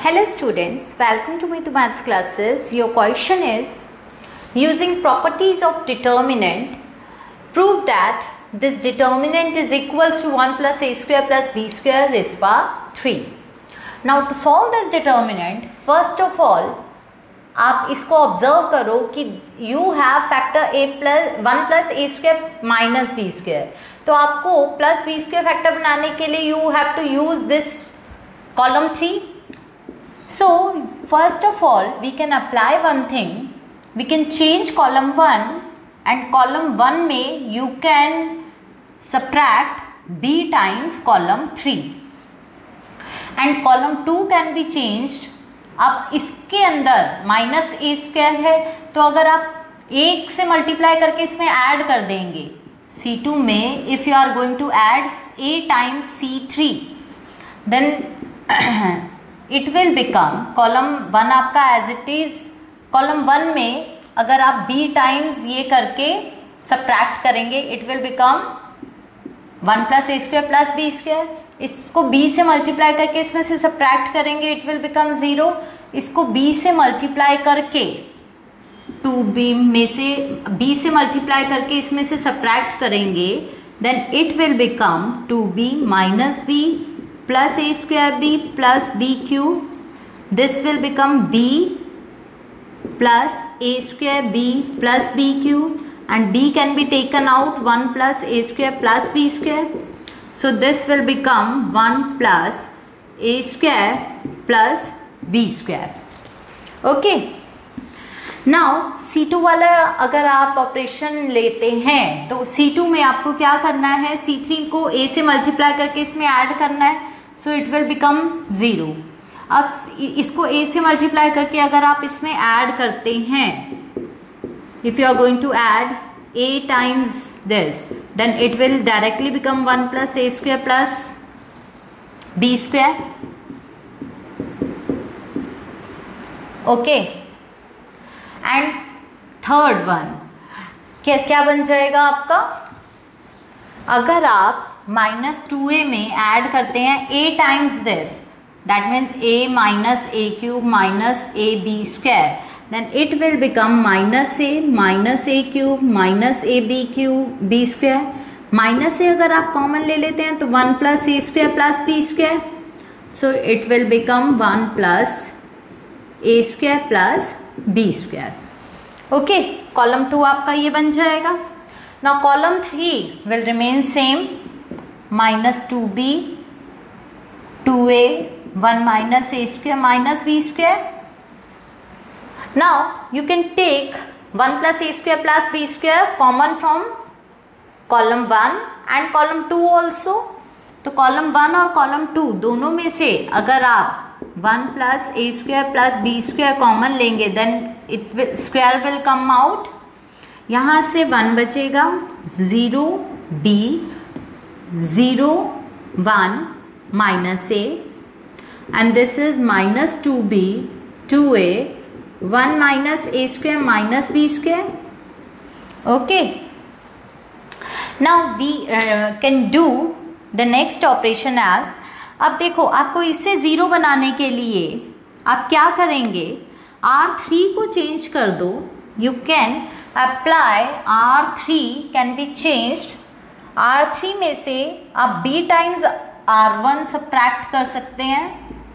Hello students, welcome to my maths classes. Your question is, using properties of determinant, prove that this determinant is equal to 1 plus a square plus b square raised to power 3. Now to solve this determinant, first of all, आप इसको observe करो कि you have factor a plus 1 plus a square minus b square. तो आपको plus b square factor बनाने के लिए you have to use this column 3. So first of all we can apply one thing, we can change column 1 and column 1 में you can subtract b times column 3 and column 2 can be changed. अब इसके अंदर minus ए square है तो अगर आप एक से मल्टीप्लाई करके इसमें ऐड कर देंगे C2 में, if you are going to add a times C3 then it will become column 1 आपका एज इट इज़. कॉलम 1 में अगर आप b टाइम्स ये करके सब्ट्रैक्ट करेंगे it will become 1 plus a square plus b square. इसको b से multiply करके इसमें से सब्ट्रैक्ट करेंगे इट विल बिकम 0. इसको b से मल्टीप्लाई करके 2b में से b से मल्टीप्लाई करके इसमें से सब्ट्रैक्ट करेंगे then it will become 2b minus b plus a square b plus b cube. This will become b plus a square b plus b cube and b can be taken out 1 plus a square plus b square. So this will become 1 plus a square plus b square. Okay. Now C2 वाला अगर आप operation लेते हैं तो C2 में आपको क्या करना है, C3 को a से मल्टीप्लाई करके इसमें ऐड करना है. So it will become 0. अब इसको a से मल्टीप्लाई करके अगर आप इसमें ऐड करते हैं, if you are going to add a times this then it will directly become 1 plus a square plus b square. Okay. And third one क्या बन जाएगा आपका, अगर आप माइनस 2a में ऐड करते हैं a times this that means a minus a cube minus a b square then it will become minus a cube minus a b cube b square. Minus a अगर आप common ले लेते हैं तो 1 plus a square plus b square. So it will become 1 plus a square plus b square. Okay. Column 2 आपका ये बन जाएगा. Now column 3 will remain same, minus 2b 2a 1 minus a square minus b square. Now you can take 1 plus a square plus b square common from column 1 and column 2 also. तो column 1 और column 2 दोनों में से अगर आप 1 plus a square plus b square common लेंगे then it will square will come out. यहाँ से 1 बचेगा 0 b 0 1 minus a and this is minus 2b 2a 1 minus a square minus b square. Okay. Now we can do the next operation as, अब देखो आपको इससे 0 बनाने के लिए आप क्या करेंगे, R3 को चेंज कर दो. You can apply R3 can be changed. R3 में से आप b टाइम्स R1 सब्ट्रैक्ट कर सकते हैं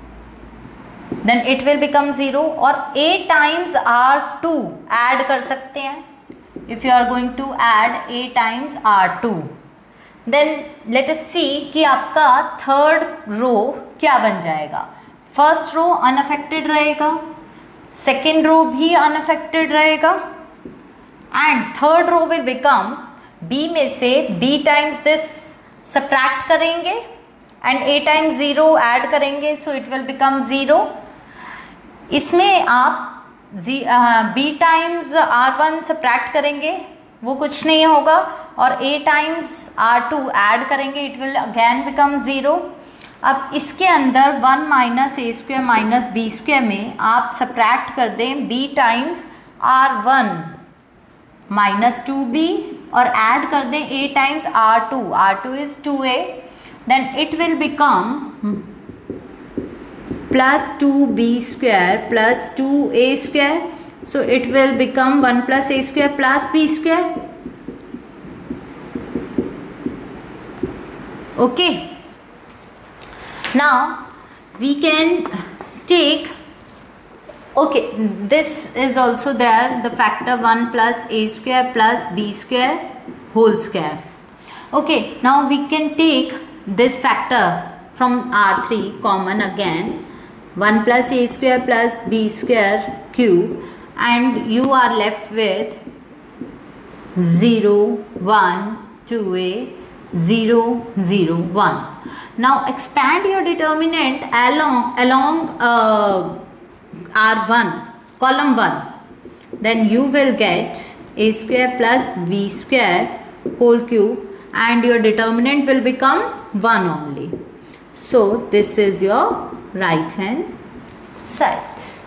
देन इट विल बिकम 0 और a टाइम्स R2 ऐड कर सकते हैं. If you are going to add a times R2 then let us see कि आपका थर्ड रो क्या बन जाएगा. फर्स्ट रो अनअफेक्टेड रहेगा, सेकेंड रो भी अनअफेक्टेड रहेगा and third row will become b में से b टाइम्स दिस सब्ट्रैक्ट करेंगे एंड a टाइम्स 0 ऐड करेंगे सो इट विल बिकम 0. इसमें आप b टाइम्स R1 सब्ट्रैक्ट करेंगे वो कुछ नहीं होगा और a टाइम्स R2 ऐड करेंगे इट विल अगैन बिकम 0. अब इसके अंदर 1 minus a square minus b square में आप सब्ट्रैक्ट कर दें b times R1 minus 2b और ऐड कर दें a times R2 is 2a then it will become plus 2b square plus 2a square. So it will become 1 plus a square plus b square. Okay. Now we can take, okay, this is also there, the factor 1 plus a square plus b square whole square. Okay, now we can take this factor from R3 common again, 1 plus a square plus b square cube, and you are left with 0, 1, 2a, 0, 0, 1. Now expand your determinant along R1, column 1. Then you will get a square plus b square whole cube, and your determinant will become 1 only. So this is your right hand side.